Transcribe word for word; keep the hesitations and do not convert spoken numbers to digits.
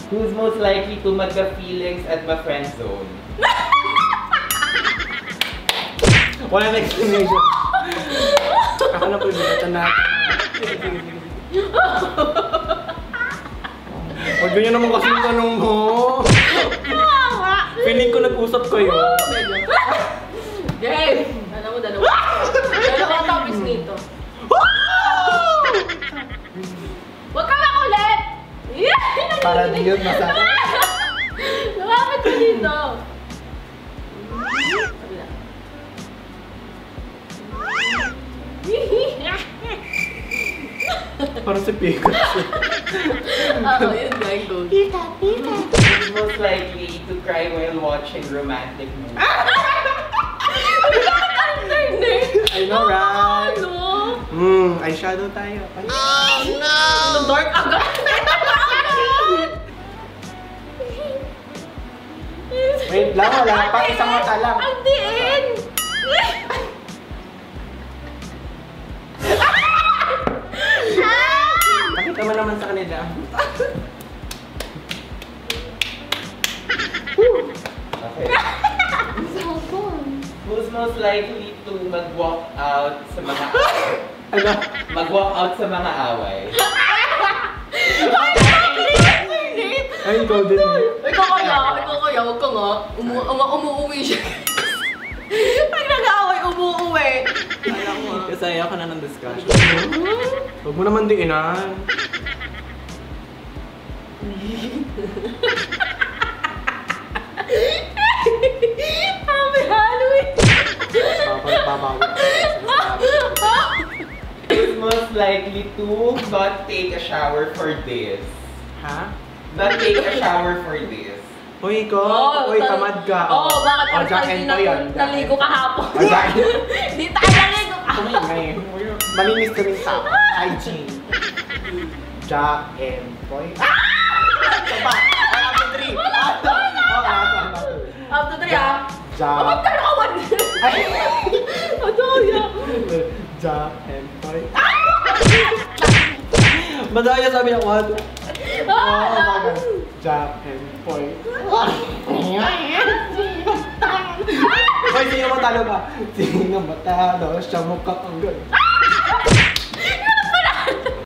Who's most likely to magka-feelings at ma-friend zone? Wala na explanation. Ako na po yung bigatan natin. Huwag ganyan naman kasi yung tanong mo. Feeling ko nag-usap kayo. Game! Ano mo, dalawa. Dalawa topics nito. Huwag ka makulit! Para di yun masakit. Lumapit ka dito. Parang si Pikachu. Oo, yun nga yung goal. Pika, pika. Who's most likely to cry while watching romantic movies? I know, right? Ano? Hmm, eyeshadow tayo. Oh no! Ano, dark agad? Wait lang, wala pa. Isang mata lang. Ang diin! Pakita mo naman sa kanila. Okay. Who's most likely to mag-walk out sa mga Ano? mag-walk out sa mga away? Ay, ikaw din. Ikaw kaya, ikaw kaya, huwag ka nga. Umu umu umuuwi siya. Pag nag-away, umuuwi. Alam mo. Kasi ayaw ka na ng discussion. Huwag mo naman diinan. Happy Halloween! Papabawi. Who's most likely to not take a shower for days? Ha? Not take a shower for days. Hoy, ikaw. Oh, Hoy, tal- tamad ka. Oo, oh, bakit Oh, ang Jack tayo and na Toy yan. naligo kahapon? Oh, Jack. Di tayo naligo kahapon. Tumingay. Malinis ka rin sa hygiene. Jack and Toy. Ito pa. Ay, after three. After. Oh, after. After three, ah. Jack. Oh, ba't ka nakawan? Ay. Ano ya? Jack and Toy. Madaya sabi niya, what? Ah! Jack and Toy. Hoy, sino matalo ba? Sino matalo? Siya mukhang ang ganda.